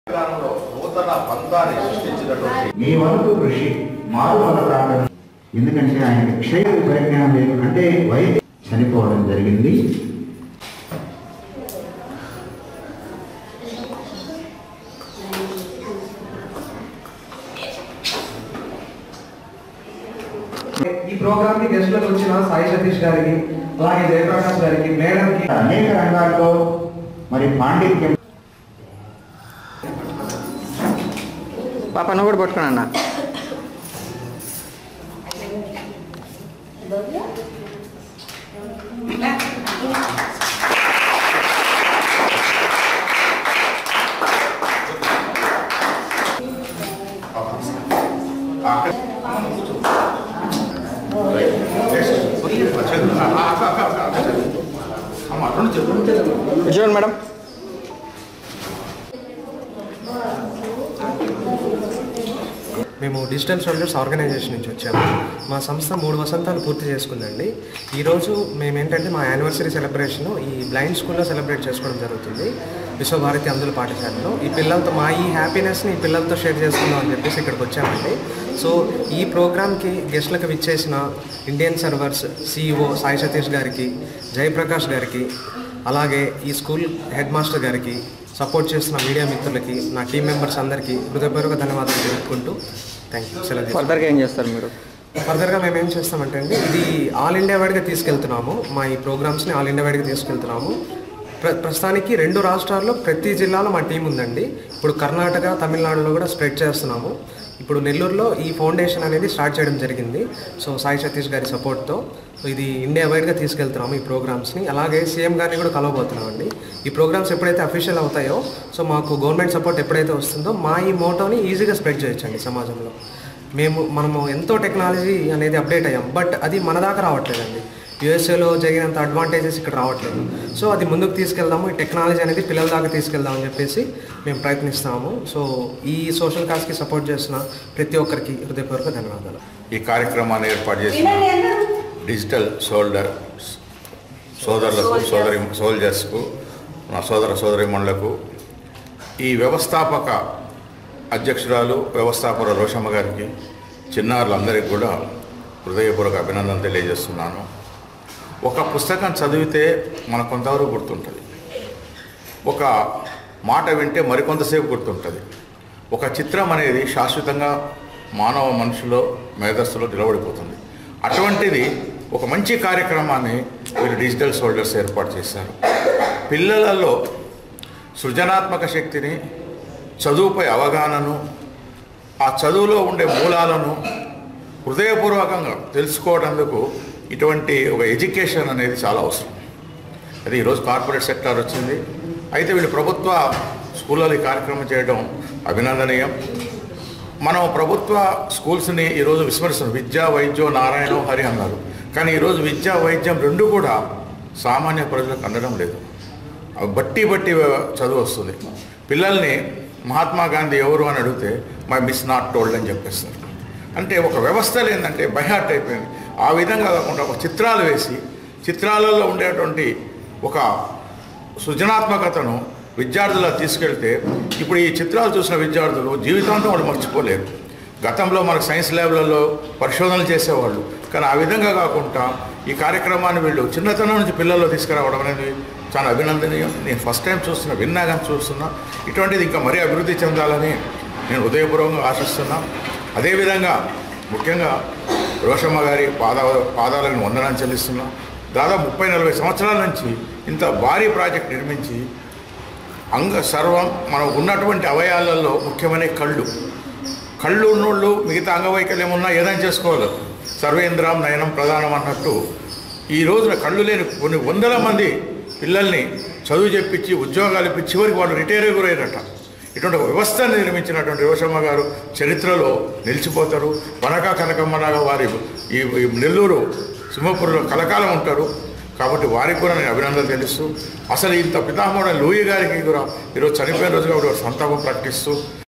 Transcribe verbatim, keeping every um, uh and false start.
మీ వంతు కృషి మారుమల ప్రాంతం ఎందుకంటే ఆయన క్షయ పరిజ్ఞానం లేదు అంటే వైద్య చనిపోవడం జరిగింది. ఈ ప్రోగ్రామ్ కి గెస్ట్లకు వచ్చిన సాయి సతీష్ గారికి అలాగే జయప్రకాష్ గారికి మేడం కి అనేక రంగాల్లో మరి పాండిత్యం పాప నువ్వు కూడా పట్టుకున్నా అన్న. చూడండి మేడం. మేము డిజిటల్ సోల్జర్స్ ఆర్గనైజేషన్ నుంచి వచ్చాము. మా సంస్థ మూడు వసంతాలు పూర్తి చేసుకుందండి. ఈరోజు మేము ఏంటంటే మా యానివర్సరీ సెలబ్రేషన్ ఈ బ్లైండ్ స్కూల్లో సెలబ్రేట్ చేసుకోవడం జరుగుతుంది, విశ్వభారతి అందుల పాఠశాలలో. ఈ పిల్లలతో మా ఈ హ్యాపీనెస్ని ఈ పిల్లలతో షేర్ చేసుకుందాం అని చెప్పేసి ఇక్కడికి వచ్చామండి. సో ఈ ప్రోగ్రామ్కి గెస్ట్లకు విచ్చేసిన Indian servers CEO Sai Satish గారికి, జయప్రకాష్ గారికి, అలాగే ఈ స్కూల్ హెడ్ మాస్టర్ గారికి, సపోర్ట్ చేస్తున్న మీడియా మిత్రులకి, నా టీం మెంబర్స్ అందరికీ హృదయపూర్వక ధన్యవాదాలు తెలుపుకుంటూ థ్యాంక్ యూ. సెలవు. ఫర్దర్గా ఏం చేస్తారు మీరు? ఫర్దర్గా మేము ఏం చేస్తామంటే అండి, ఇది ఆల్ ఇండియా వైడ్గా తీసుకెళ్తున్నాము. మా ఈ ప్రోగ్రామ్స్ని ఆల్ ఇండియా వైడ్గా తీసుకెళ్తున్నాము. ప్ర ప్రస్తుతానికి రెండు రాష్ట్రాల్లో ప్రతి జిల్లాలో మా టీం ఉందండి. ఇప్పుడు కర్ణాటక, తమిళనాడులో కూడా స్ప్రెడ్ చేస్తున్నాము. ఇప్పుడు నెల్లూరులో ఈ ఫౌండేషన్ అనేది స్టార్ట్ చేయడం జరిగింది. సో సాయి సతీష్ గారి సపోర్ట్తో ఇది ఇండియా వైడ్గా తీసుకెళ్తున్నాము ఈ ప్రోగ్రామ్స్ని. అలాగే సీఎం గారిని కూడా కలవబోతున్నామండి. ఈ ప్రోగ్రామ్స్ ఎప్పుడైతే అఫీషియల్ అవుతాయో, సో మాకు గవర్నమెంట్ సపోర్ట్ ఎప్పుడైతే వస్తుందో మా ఈ మోటోని ఈజీగా స్ప్రెడ్ చేయొచ్చండి సమాజంలో. మేము మనము ఎంతో టెక్నాలజీ అనేది అప్డేట్ అయ్యాం, బట్ అది మన దాకా రావట్లేదండి. యూఎస్ఏలో జరిగినంత అడ్వాంటేజెస్ ఇక్కడ రావట్లేదు. సో అది ముందుకు తీసుకెళ్దాము, ఈ టెక్నాలజీ అనేది పిల్లల దాకా తీసుకెళ్దామని చెప్పేసి మేము ప్రయత్నిస్తాము. సో ఈ సోషల్ కాజ్కి సపోర్ట్ చేసిన ప్రతి ఒక్కరికి హృదయపూర్వక ధన్యవాదాలు. ఈ కార్యక్రమాన్ని ఏర్పాటు చేసిన డిజిటల్ సోల్డర్ సోదరులకు, సోదరి సోల్జర్స్కు, నా సోదర సోదరిమణులకు, ఈ వ్యవస్థాపక అధ్యక్షురాలు వ్యవస్థాపక రోషమ్మ గారికి, చిన్నారులందరికీ కూడా హృదయపూర్వక అభినందన తెలియజేస్తున్నాను. ఒక పుస్తకం చదివితే మనకు కొంతవరకు గుర్తుంటుంది, ఒక మాట వింటే మరికొంతసేపు గుర్తుంటుంది. ఒక చిత్రం అనేది శాశ్వతంగా మానవ మనుషులో మేధస్సులో నిలబడిపోతుంది. అటువంటిది ఒక మంచి కార్యక్రమాన్ని వీరు డిజిటల్ సోల్జర్స్ ఏర్పాటు చేశారు. పిల్లలలో సృజనాత్మక శక్తిని, చదువుపై అవగాహనను, ఆ చదువులో ఉండే మూలాలను హృదయపూర్వకంగా తెలుసుకోవడానికి ఇటువంటి ఒక ఎడ్యుకేషన్ అనేది చాలా అవసరం. అది ఈరోజు కార్పొరేట్ సెక్టార్ వచ్చింది. అయితే వీళ్ళు ప్రభుత్వ స్కూళ్ళలో ఈ కార్యక్రమం చేయడం అభినందనీయం. మనం ప్రభుత్వ స్కూల్స్ని ఈరోజు విస్మరిస్తున్నాం. విద్యా వైద్యం నారాయణ హరి అన్నారు, కానీ ఈరోజు విద్యా వైద్యం రెండు కూడా సామాన్య ప్రజలకు అందడం లేదు. బట్టి బట్టి చదువు వస్తుంది. పిల్లల్ని మహాత్మా గాంధీ ఎవరు అని అడిగితే మై మిస్ నాట్ టోల్డ్ అని చెప్పేస్తారు. అంటే ఒక వ్యవస్థలు ఏంటంటే బైహార్ట్ అయిపోయింది. ఆ విధంగా కాకుండా ఒక చిత్రాలు వేసి చిత్రాలలో ఉండేటువంటి ఒక సృజనాత్మకతను విద్యార్థులు తీసుకెళ్తే, ఇప్పుడు ఈ చిత్రాలు చూసిన విద్యార్థులు జీవితాంతం వాళ్ళు మర్చిపోలేరు. గతంలో మనకు సైన్స్ ల్యాబ్లలో పరిశోధనలు చేసేవాళ్ళు, కానీ ఆ విధంగా కాకుండా ఈ కార్యక్రమాన్ని వీళ్ళు చిన్నతనం నుంచి పిల్లల్లో తీసుకురావడం అనేది చాలా అభినందనీయం. నేను ఫస్ట్ టైం చూస్తున్నా, విన్నా కానీ చూస్తున్నా. ఇటువంటిది ఇంకా మరీ అభివృద్ధి చెందాలని నేను హృదయపూర్వకంగా ఆశిస్తున్నా. అదేవిధంగా ముఖ్యంగా రోషమ్మ గారి పాద పాదాలను వందనాన్ని చెల్లిస్తున్నా. దాదాపు ముప్పై నలభై సంవత్సరాల నుంచి ఇంత భారీ ప్రాజెక్ట్ నిర్మించి అంగ సర్వం మనం ఉన్నటువంటి అవయాలలో ముఖ్యమైన కళ్ళు కళ్ళు ఉన్నోళ్ళు మిగతా అంగవైకల్యం ఉన్నా ఏదైనా చేసుకోవాలి. సర్వేంద్రం నయనం ప్రధానం అన్నట్టు ఈ రోజున కళ్ళు లేని కొన్ని వందల మంది పిల్లల్ని చదువు చెప్పించి ఉద్యోగాలు ఇప్పించి చివరికి వాళ్ళు రిటైర్ గురయ్యారట. ఇటువంటి వ్యవస్థను నిర్మించినటువంటి రోషమ్మ గారు చరిత్రలో నిలిచిపోతారు. వనక కనకమ్మలాగా వారి ఈ నెల్లూరు సింహపురంలో కలకాలం ఉంటారు. కాబట్టి వారికి కూడా నేను అభినందన తెలుస్తూ, అసలు ఇంత పితామహుడు లూయి గారికి కూడా ఈరోజు చనిపోయిన రోజు కాబట్టి సంతాపం ప్రకటిస్తూ